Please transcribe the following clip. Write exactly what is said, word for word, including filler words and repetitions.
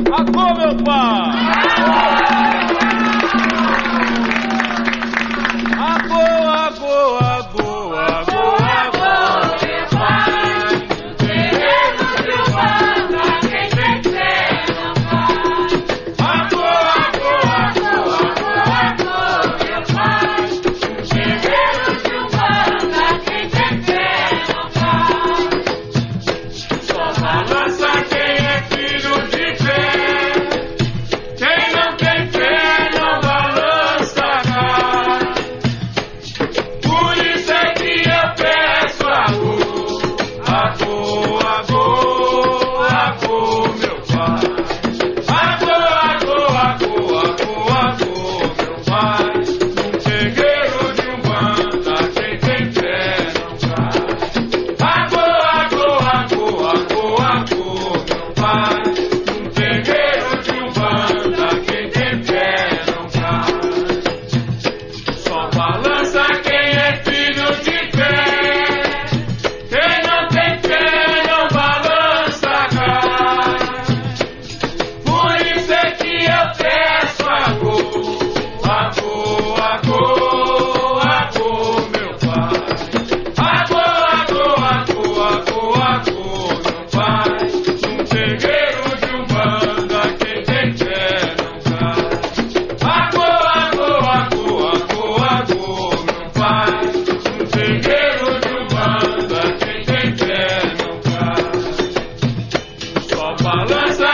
Agô, meu pai! Agô, agô, agô, agô, agô, meu pai! No terreiro de Umbanda, quem tem fé não vai. Agô, agô, agô, agô, agô, meu pai! No terreiro de Umbanda, quem tem fé não vai. Só balança quem é filho de fé. Quem não tem fé não balança a cara. Por isso é que eu peço agô, agô, agô, agô, meu pai. Agô, agô, agô, agô, agô, meu pai. Num terreiro de Umbanda, quem tem fé não cai. Agô, agô, agô, agô, agô, meu pai. Num terreiro de Umbanda, quem tem fé não cai. Só balança quem é filho de fé. Quem não tem fé não balança cai. Por isso é que eu peço agô, agô, agô, agô, meu pai. Agô, agô, agô, agô, agô, meu pai. Num terreiro de Umbanda, quem tem fé não cai. Agô, agô, agô, agô, agô, meu pai. Num terreiro de Umbanda, quem tem fé não cai. Só balança